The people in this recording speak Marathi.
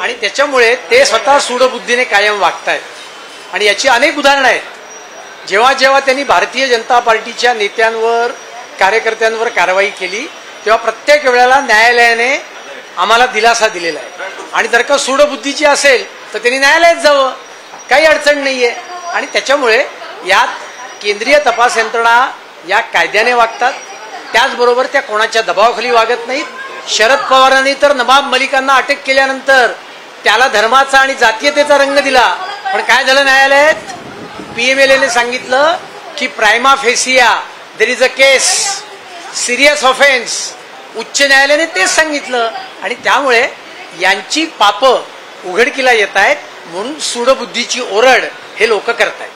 आणि त्याच्यामुळे ते स्वतः सूडबुद्धीने कायम वागतायत. आणि याची अनेक उदाहरणं आहेत. जेव्हा जेव्हा त्यांनी भारतीय जनता पार्टीच्या नेत्यांवर कार्यकर्त्यांवर कारवाई केली तेव्हा प्रत्येक वेळेला न्यायालयाने आम्हाला दिलासा दिलेला आहे. आणि जर का सूडबुद्धीची असेल तर त्यांनी न्यायालयात जावं, काही अडचण नाहीये. आणि त्याच्यामुळे यात केंद्रीय तपास यंत्रणा या कायद्याने वागतात, त्याचबरोबर त्या कोणाच्या दबावाखाली वागत नाहीत. शरद पवारांनी तर नवाब मलिकांना अटक केल्यानंतर त्याला धर्माचा आणि जातीयतेचा रंग दिला. पण काय झालं न्यायालयात? पीएमएलएने सांगितलं की prima facie there is a case, serious offence. उच्च न्यायालयाने तेच सांगितलं. आणि त्यामुळे यांची पापं उघडकीला येत आहेत, म्हणून सूडबुद्धीची ओरड हे लोक करतायत.